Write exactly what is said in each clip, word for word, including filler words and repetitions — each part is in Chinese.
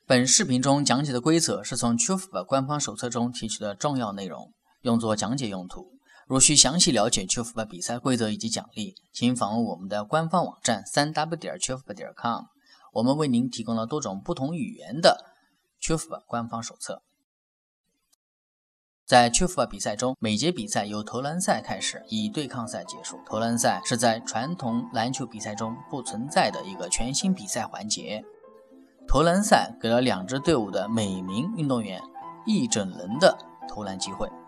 本视频中讲解的规则是从 C U F B 官方手册中提取的重要内容，用作讲解用途。如需详细了解 C U F B 比赛规则以及奖励，请访问我们的官方网站 三 w 点 c u f b 点 com， 我们为您提供了多种不同语言的 C U F B 官方手册。在 C U F B 比赛中，每节比赛由投篮赛开始，以对抗赛结束。投篮赛是在传统篮球比赛中不存在的一个全新比赛环节。投篮赛给了两支队伍的每名运动员一整轮的投篮机会。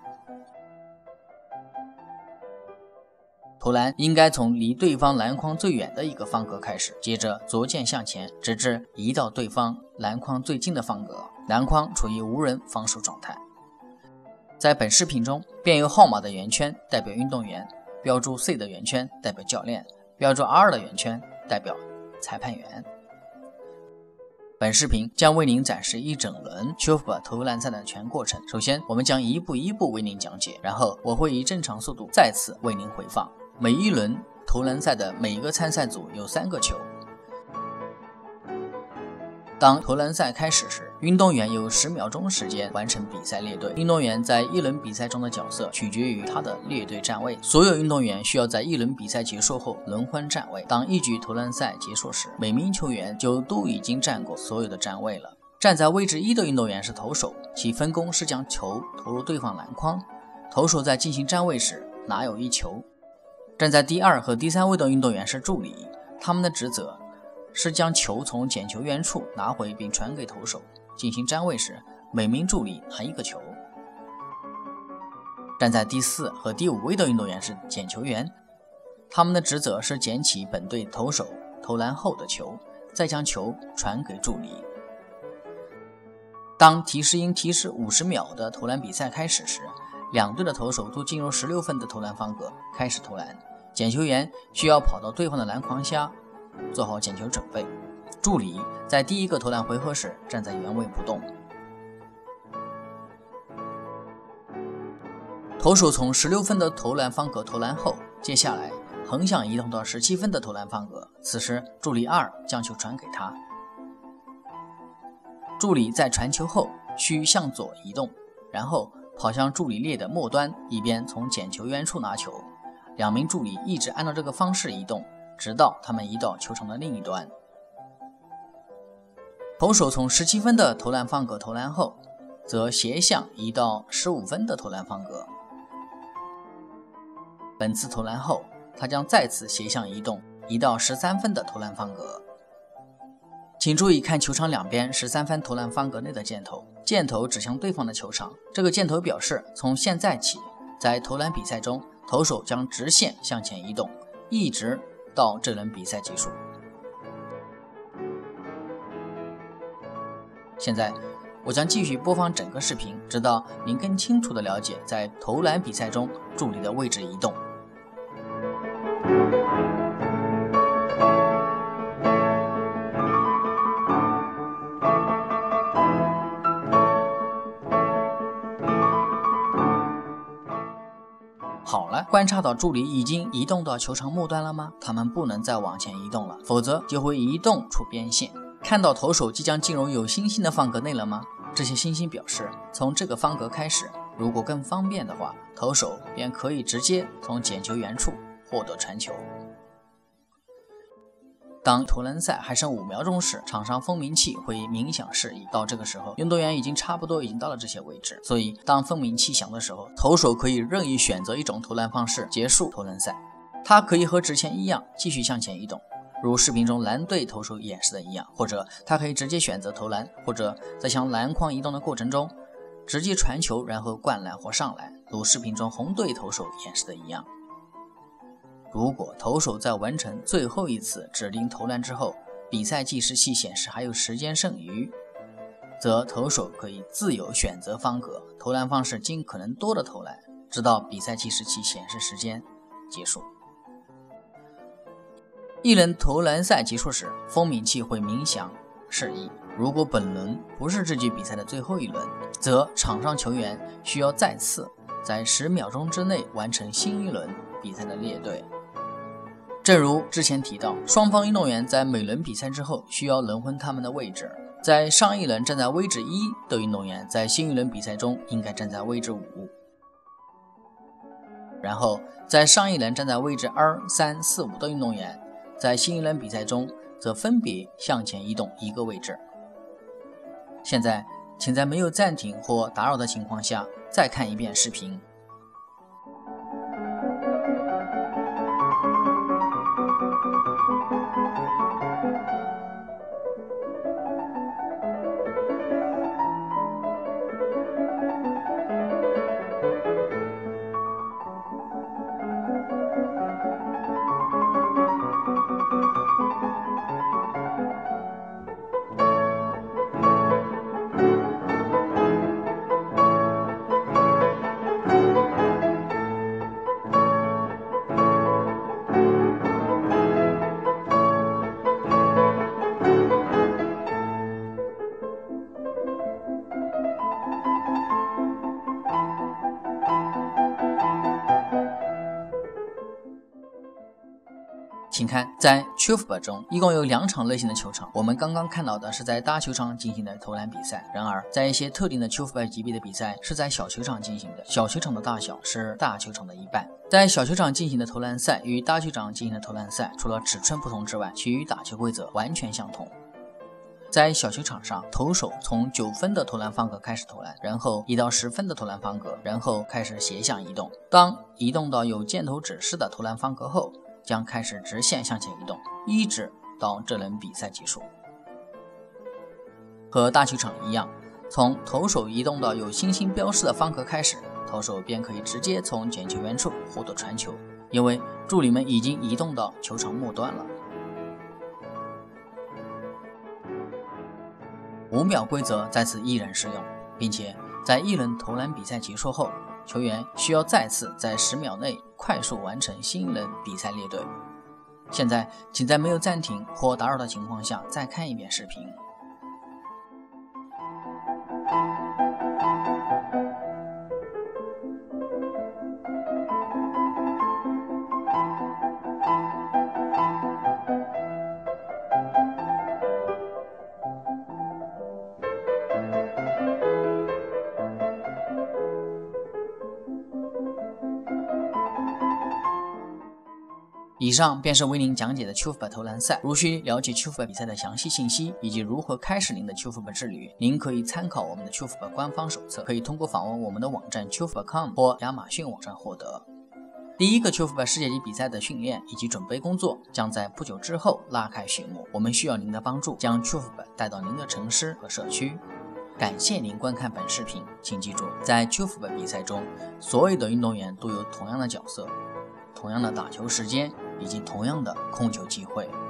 投篮应该从离对方篮筐最远的一个方格开始，接着左键向前，直至移到对方篮筐最近的方格，篮筐处于无人防守状态。在本视频中，编有号码的圆圈代表运动员，标注 C 的圆圈代表教练，标注 R 的圆圈代表裁判员。本视频将为您展示一整轮 C U F B 投篮赛的全过程。首先，我们将一步一步为您讲解，然后我会以正常速度再次为您回放。每一轮投篮赛的每一个参赛组有三个球。当投篮赛开始时，运动员有十秒钟时间完成比赛列队。运动员在一轮比赛中的角色取决于他的列队站位。所有运动员需要在一轮比赛结束后轮换站位。当一局投篮赛结束时，每名球员就都已经站过所有的站位了。站在位置一的运动员是投手，其分工是将球投入对方篮筐。投手在进行站位时拿有一球。站在第二和第三位的运动员是助理，他们的职责是将球从捡球员处拿回并传给投手。进行站位时，每名助理拿一个球。站在第四和第五位的运动员是捡球员，他们的职责是捡起本队投手投篮后的球，再将球传给助理。当提示音提示五十秒的投篮比赛开始时，两队的投手都进入十六分的投篮方格开始投篮。捡球员需要跑到对方的篮筐下做好捡球准备。助理在第一个投篮回合时站在原位不动。投手从十六分的投篮方格投篮后，接下来横向移动到十七分的投篮方格，此时助理二将球传给他。助理在传球后需向左移动，然后跑向助理列的末端，以便从捡球员处拿球。两名助理一直按照这个方式移动，直到他们移到球场的另一端。投手从十七分的投篮方格投篮后，则斜向移到十五分的投篮方格。本次投篮后，他将再次斜向移动，移到十三分的投篮方格。请注意看球场两边十三分投篮方格内的箭头，箭头指向对方的球场。这个箭头表示，从现在起，在投篮比赛中，投手将直线向前移动，一直到这轮比赛结束。现在我将继续播放整个视频，直到您更清楚地了解在投篮比赛中助理的位置移动。好了，观察到助理已经移动到球场末端了吗？他们不能再往前移动了，否则就会移动出边线。看到投手即将进入有星星的方格内了吗？这些星星表示，从这个方格开始，如果更方便的话，投手便可以直接从捡球员处获得传球。当投篮赛还剩五秒钟时，场上风鸣器会鸣响示意。到这个时候，运动员已经差不多已经到了这些位置，所以当风鸣器响的时候，投手可以任意选择一种投篮方式结束投篮赛。他可以和之前一样继续向前移动，如视频中蓝队投手演示的一样，或者他可以直接选择投篮，或者在向篮筐移动的过程中直接传球然后灌篮或上篮，如视频中红队投手演示的一样。如果投手在完成最后一次指定投篮之后，比赛计时器显示还有时间剩余，则投手可以自由选择方格，投篮方式尽可能多的投篮，直到比赛计时器显示时间结束。一轮投篮赛结束时，风鸣器会鸣响示意。如果本轮不是这局比赛的最后一轮，则场上球员需要再次在十秒钟之内完成新一轮比赛的列队。正如之前提到，双方运动员在每轮比赛之后需要轮换他们的位置， 在上一轮站在位置一的运动员，在新一轮比赛中应该站在位置五。然后，在上一轮站在位置二、三、四、五的运动员，在新一轮比赛中则分别向前移动一个位置。现在，请在没有暂停或打扰的情况下再看一遍视频。请看，在 Q F B 中一共有两场类型的球场，我们刚刚看到的是在大球场进行的投篮比赛。然而，在一些特定的 Q F B 级别的比赛是在小球场进行的，小球场的大小是大球场的一半。在小球场进行的投篮赛与大球场进行的投篮赛，除了尺寸不同之外，其余打球规则完全相同。在小球场上，投手从九分的投篮方格开始投篮，然后移到十分的投篮方格，然后开始斜向移动。当移动到有箭头指示的投篮方格后，将开始直线向前移动，一直到这轮比赛结束。和大球场一样，从投手移动到有星星标示的方格开始，投手便可以直接从捡球员处获得传球，因为助理们已经移动到球场末端了。五秒规则在此依然适用，并且在一轮投篮比赛结束后，球员需要再次在十秒内快速完成新一轮比赛列队。现在，请在没有暂停或打扰的情况下再看一遍视频。以上便是为您讲解的 Q F B 投篮赛。如需了解 Q F B 比赛的详细信息以及如何开始您的 Q F B 之旅，您可以参考我们的 Q F B 官方手册，可以通过访问我们的网站 Q F B 点 com 或亚马逊网站获得。第一个 Q F B 世界级比赛的训练以及准备工作将在不久之后拉开序幕，我们需要您的帮助，将 Q F B 带到您的城市和社区。感谢您观看本视频，请记住，在 Q F B 比赛中，所有的运动员都有同样的角色、同样的打球时间以及同样的控球机会。